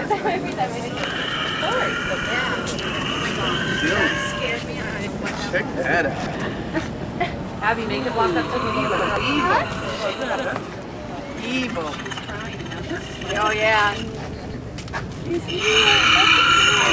Every time I think of course. Yeah. That scares me. I don't know what Check that out. Abby, make it walk up to me. Evil. Evil. Oh, yeah. He's evil.